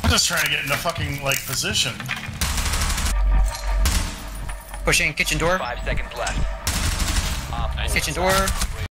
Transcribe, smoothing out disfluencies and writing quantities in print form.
I'm just trying to get in a fucking, like, position. Pushing kitchen door. 5 seconds left. Kitchen door.